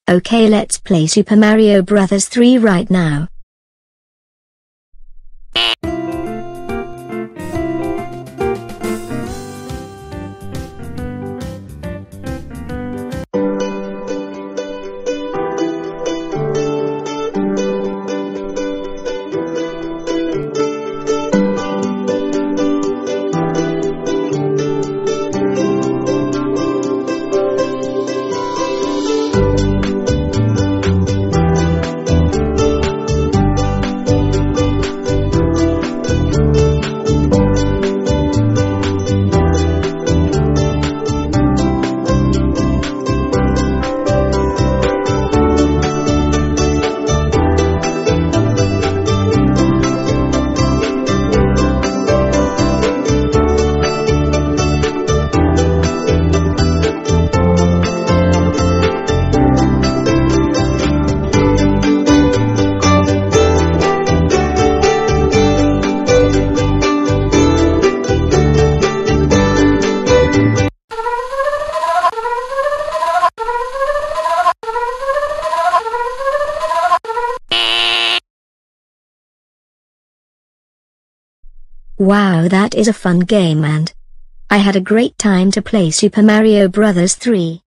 Okay, let's play Super Mario Bros. 3 right now. Wow, that is a fun game and I had a great time to play Super Mario Bros. 3.